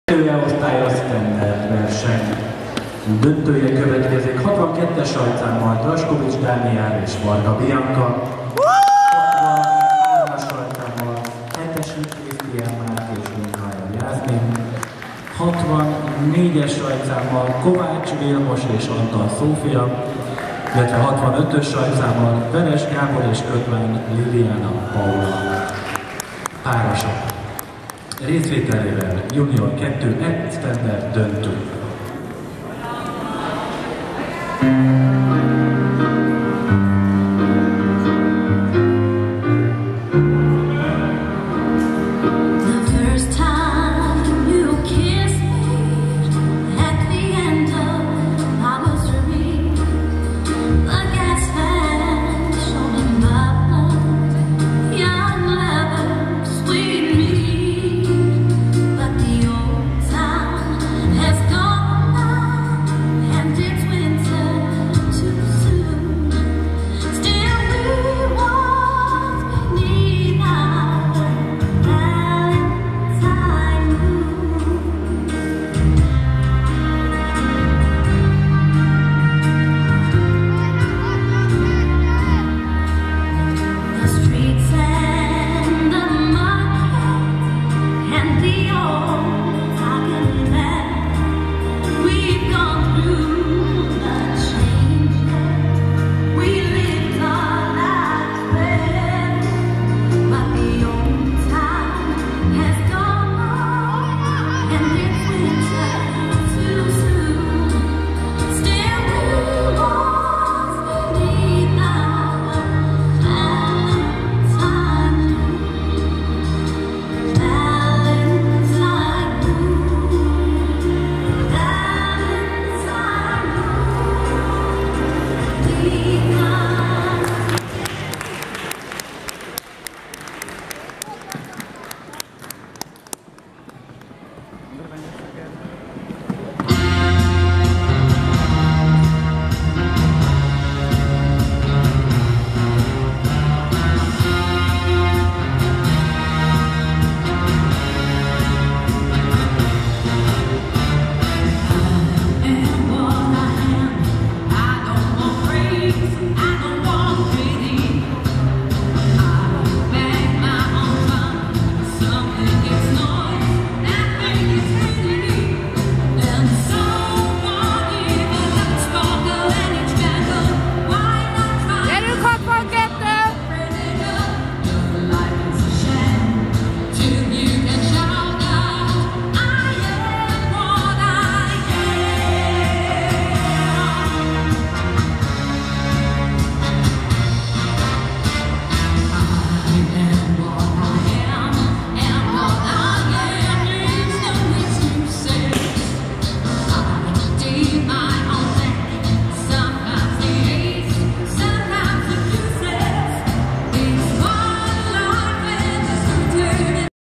Osztályos standard verseny döntője következik. 62-es rajtszámmal Draskovics Dániel és Varga Bianca. 63-as rajtszámmal Hetesi Krisztián Márk és Mihály Jászmin. 64-es rajtszámmal Kovács Vilmos és Antal Szófia, illetve 65-ös rajtszámmal Veres Gábor és Kötvány Liliana Paula párosok. Részvételével Junior 2 standard döntő.